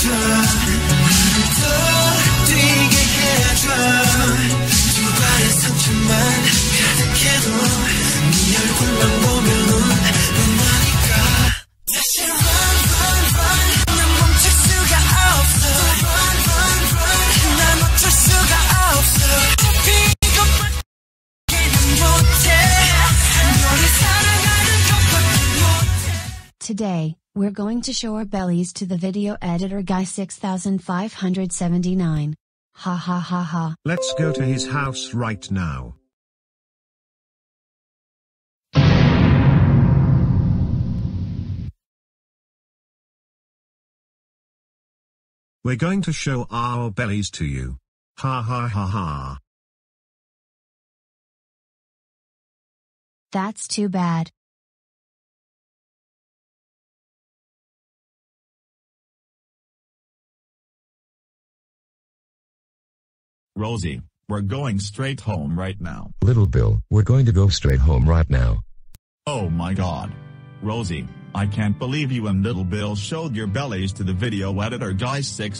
더 뛰게 해줘 두 발의 상처만 가득해도 네 얼굴만 보면은 너니까 다시 run 난 멈출 수가 없어 난 어쩔 수가 없어 Today, we're going to show our bellies to the video editor guy 6579. Ha ha ha ha. Let's go to his house right now. We're going to show our bellies to you. Ha ha ha ha. That's too bad. Rosie, we're going straight home right now. Little Bill, we're going to go straight home right now. Oh my god. Rosie, I can't believe you and Little Bill showed your bellies to the video editor guy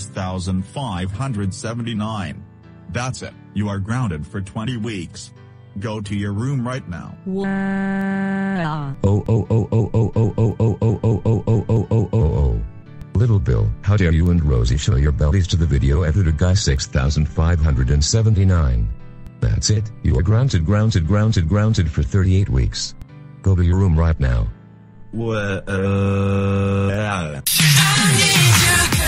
6579. That's it, you are grounded for 20 weeks. Go to your room right now. Wow. Oh. Little Bill, how dare you and Rosie show your bellies to the video editor guy 6579. That's it, you are grounded for 38 weeks. Go to your room right now. I need you.